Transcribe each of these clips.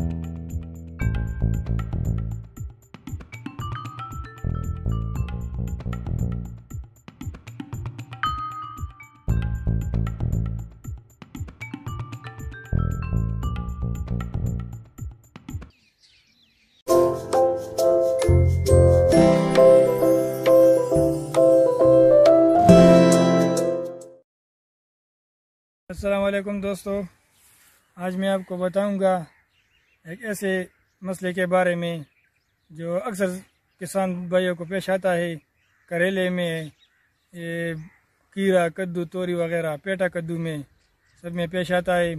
अस्सलाम वालेकुम दोस्तों, आज मैं आपको बताऊंगा एक ऐसे मसले के बारे में जो अक्सर किसान भाइयों को पेश आता है। करेले में, ये कीड़ा, कद्दू, तोरी वगैरह, पेटा कद्दू में सब में पेश आता है,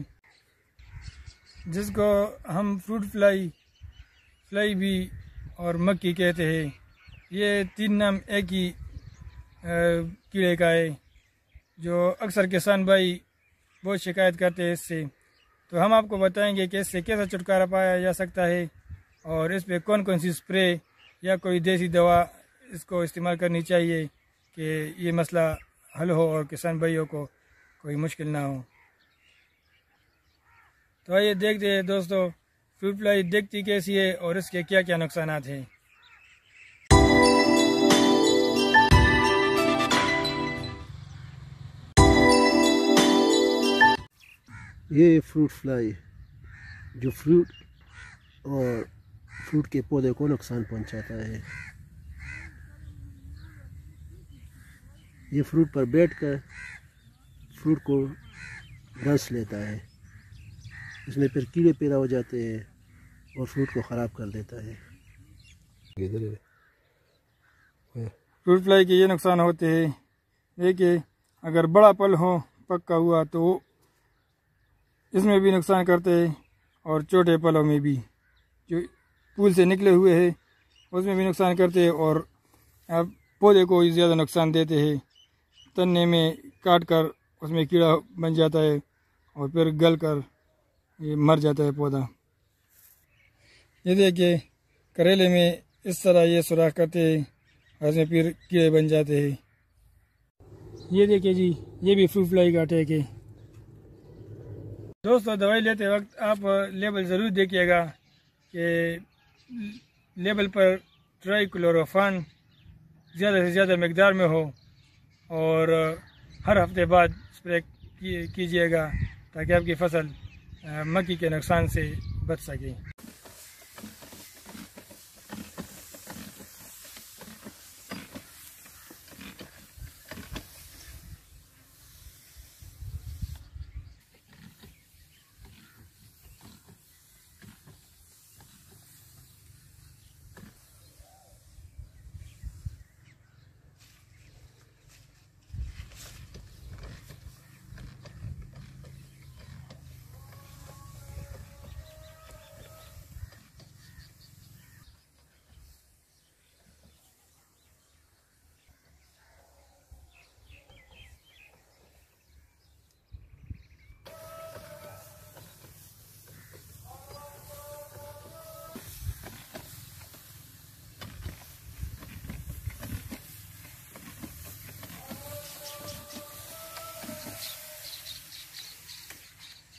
जिसको हम फ्रूट फ्लाई भी और मक्की कहते हैं। ये तीन नाम एक ही कीड़े का है, जो अक्सर किसान भाई बहुत शिकायत करते हैं इससे। तो हम आपको बताएंगे कि इससे कैसा छुटकारा पाया जा सकता है और इस पे कौन कौन सी स्प्रे या कोई देसी दवा इसको इस्तेमाल करनी चाहिए कि ये मसला हल हो और किसान भाइयों को कोई मुश्किल ना हो। तो आइए देखते हैं दोस्तों, फ्रूट फ्लाई दिखती कैसी है और इसके क्या क्या नुकसानात हैं। ये फ्रूट फ्लाई जो फ्रूट और फ्रूट के पौधे को नुकसान पहुंचाता है। ये फ्रूट पर बैठकर फ्रूट को रस लेता है, इसमें फिर कीड़े पैदा हो जाते हैं और फ्रूट को ख़राब कर देता है। फ्रूट फ्लाई के ये नुकसान होते हैं। देखिए, अगर बड़ा फल हो पक्का हुआ तो इसमें भी नुकसान करते हैं और छोटे फलों में भी जो फूल से निकले हुए हैं उसमें भी नुकसान करते हैं और अब पौधे को ज़्यादा नुकसान देते हैं। तन्ने में काट कर उसमें कीड़ा बन जाता है और फिर गल कर ये मर जाता है पौधा। ये देखिए, करेले में इस तरह ये सुराख करते हैं और उसमें फिर कीड़े बन जाते हैं। ये देखिए जी, ये भी फ्रूट फ्लाई का अटैक है। दोस्तों, दवाई लेते वक्त आप लेबल ज़रूर देखिएगा कि लेबल पर ट्राइक्लोरोफान ज़्यादा से ज़्यादा मकदार में हो और हर हफ्ते बाद स्प्रे कीजिएगा ताकि आपकी फसल मक्की के नुकसान से बच सके।